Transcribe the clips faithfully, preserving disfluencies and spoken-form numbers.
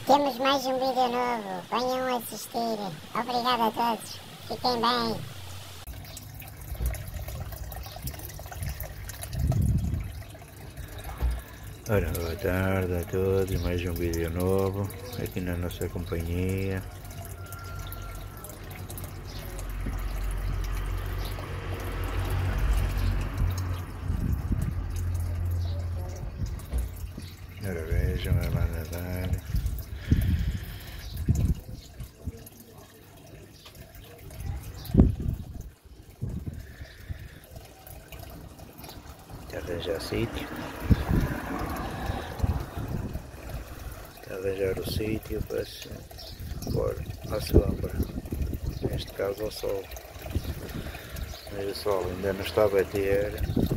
Temos mais um vídeo novo, venham assistir. Obrigado a todos, fiquem bem. Ora, boa tarde a todos, mais um vídeo novo aqui na nossa companhia. Ora, vejam a lá nadar. Está a arranjar sítio. Está a arranjar o sítio para se pôr à sombra. Neste caso ao sol. Mas o sol ainda não está a bater.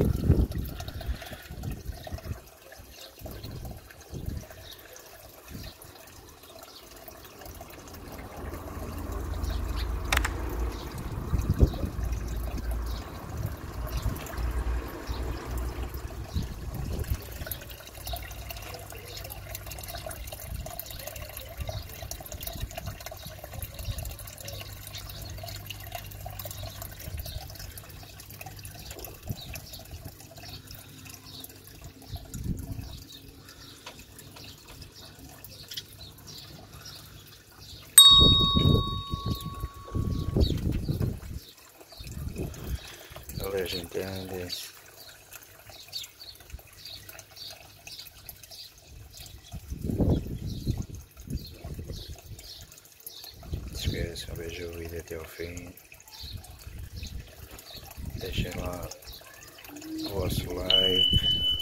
Olha, gente, anda. Não se esqueçam, vejam o vídeo até ao fim. Deixem lá o vosso like.